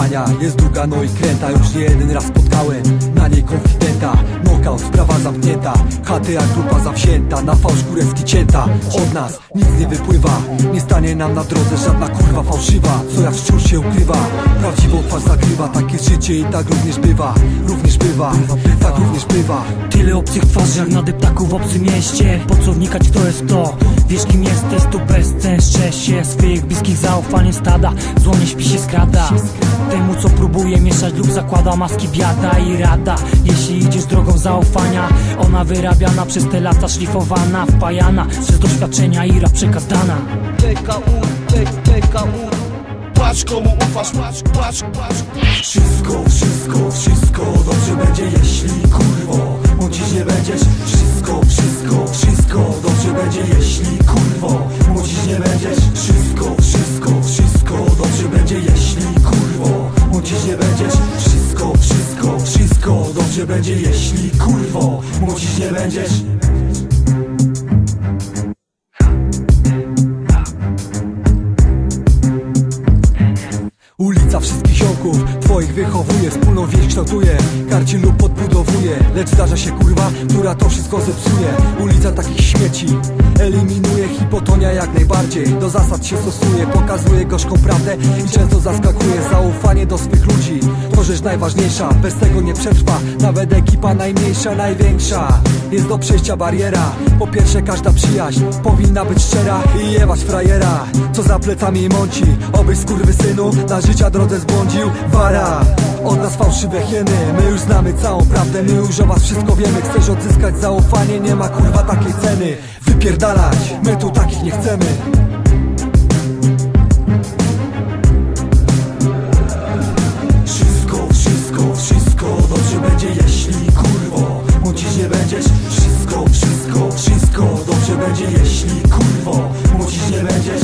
zdania. Jest długa, no i kręta, już nie jeden raz spotkałem na niej konfidenta. Knockout, sprawa zamknięta, HTA grupa zawzięta, na fałsz kurewski cięta. Od nas nic nie wypływa, nie stanie nam na drodze żadna kurwa fałszywa, co jak wciąż się ukrywa, prawdziwą twarz zakrywa. Takie życie i tak również bywa, tak również bywa. Tyle obcych twarzy jak na deptaku w obcym mieście. Po co wnikać kto jest kto? Wiesz kim jesteś, to bezcen. Szczęść się swych bliskich zaufaniem stada. Zło nie śpi się skrada temu co próbuje mieszać lub zakłada maski biada i rada. Jeśli idziesz drogą zaufania, ona wyrabiana przez te lata, szlifowana, wpajana przez doświadczenia i rap przekazana. PKU. Patrz komu ufasz, patrz. Wszystko dobrze będzie, jeśli kurwo młodzić nie będziesz. Wszystko dobrze będzie, jeśli kurwo młodzić nie będziesz. Wszystko dobrze będzie, jeśli kurwo młodzić nie będziesz. Wszystko dobrze będzie, jeśli kurwo młodzić nie będziesz. Ulica wszystkich ziomków twoich wychowuje, wspólną więź kształtuje, karci lub podbudowuje. Lecz zdarza się kurwa, która to wszystko zepsuje. Ulica takich śmieci eliminuje, hipotonia jak najbardziej do zasad się stosuje, pokazuje gorzką prawdę i często zaskakuje. Zaufanie do swych ludzi to rzecz najważniejsza, bez tego nie przetrwa nawet ekipa najmniejsza. Największa jest do przejścia bariera. Po pierwsze każda przyjaźń powinna być szczera i jebać frajera, co za plecami mąci. Obyś skurwysynu na życia drodze zbłądził. Wara od nas fałszywe hieny, my już znamy całą prawdę, my już o was wszystko wiemy. Chcesz odzyskać zaufanie, nie ma kurwa takiej ceny. Wypierdalać, my tu takich nie chcemy. Wszystko dobrze będzie, jeśli kurwo młodzić nie będziesz. Wszystko dobrze będzie, jeśli kurwo młodzić nie będziesz.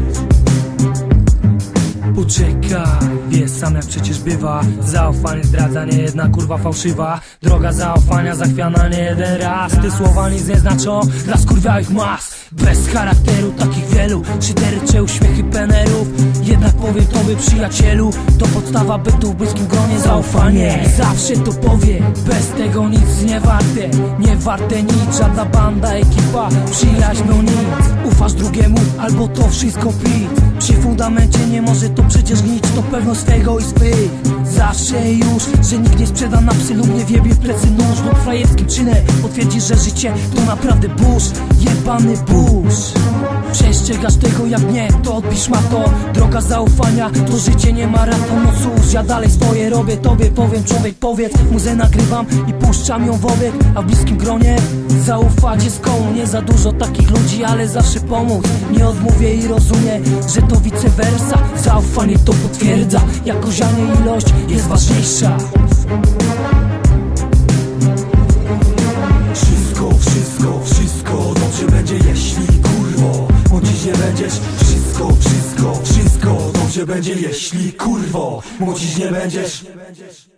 Poczekaj, wiesz sam jak przecież bywa. Zaufanie zdradza, nie jedna kurwa fałszywa. Droga zaufania zachwiana nie jeden raz. Te słowa nic nie znaczą dla skurwiałych mas. Bez charakteru takich wielu, szydercze uśmiechy penerów. Jednak powiem tobie przyjacielu, to podstawa bytu w bliskim gronie. Zaufanie zawsze to powie, bez tego nic nie warte nic. Żadna banda, ekipa, przyjaźnią nic. Ufasz drugiemu, albo to wszystko pit. Przy fundamencie nie może to przecież gnić, to pewność swego i swych. Zawsze już, że nikt nie sprzeda na psy lub nie wiebie w plecy nóż lub frajerskim czynem potwierdzisz, że życie to naprawdę burz, jebany burz. Przestrzegasz tego, jak nie, to odpisz ma to. Droga zaufania, to życie nie ma ratu. No cóż, ja dalej swoje robię, tobie powiem, człowiek powiedz. Muzę nagrywam i puszczam ją w obieg, a w bliskim gronie zaufać jest komu. Nie za dużo takich ludzi, ale zawsze pomóc. Nie odmówię i rozumiem, że to vice versa. Zaufanie to potwierdza, jakość, a nie ilość jest ważniejsza. Wszystko dobrze będzie, jeśli kurwo młodzić nie będziesz. Wszystko dobrze będzie, jeśli kurwo młodzić nie będziesz.